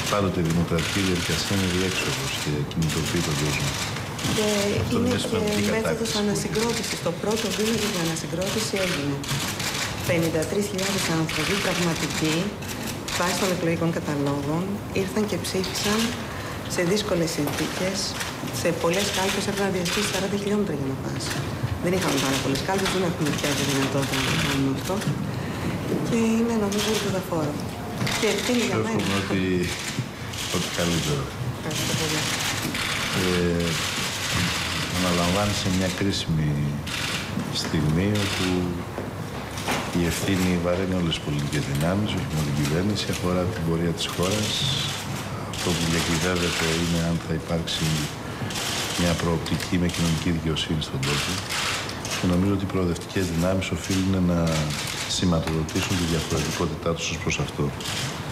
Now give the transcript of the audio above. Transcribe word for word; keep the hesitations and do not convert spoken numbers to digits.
Πάντοτε η δημοκρατική διαδικασία είναι διέξοδος και κινητοποιεί τον κόσμο. Και αυτό είναι και μέθοδος ανασυγκρότησης. Το πρώτο βήμα για την ανασυγκρότηση έγινε. πενήντα τρεις χιλιάδες άνθρωποι πραγματικοί, βάσει των εκλογικών καταλόγων, ήρθαν και ψήφισαν σε δύσκολες συνθήκες. Σε πολλές κάλπες έπρεπε να διασχίσει σαράντα χιλιόμετρα για να πας. Δεν είχαμε πάρα πολλές κάλπες, δεν έχουμε πια τη δυνατότητα να το κάνουμε αυτό. Και είναι νομίζω ελπιδοφόρο. Και ευθύνη για μένα. Εύχομαι ότι, ότι καλύτερο. Ευχαριστώ πολύ. Ε, αναλαμβάνει σε μια κρίσιμη στιγμή όπου η ευθύνη βαραίνει όλες τις πολιτικές δυνάμεις, όχι μόνο την κυβέρνηση, αφορά την πορεία της χώρας. Αυτό που διακυβεύεται είναι αν θα υπάρξει μια προοπτική με κοινωνική δικαιοσύνη στον τόπο. Και νομίζω ότι οι προοδευτικές δυνάμεις οφείλουν να σηματοδοτήσουν τη διαφορετικότητά τους ως προς αυτό.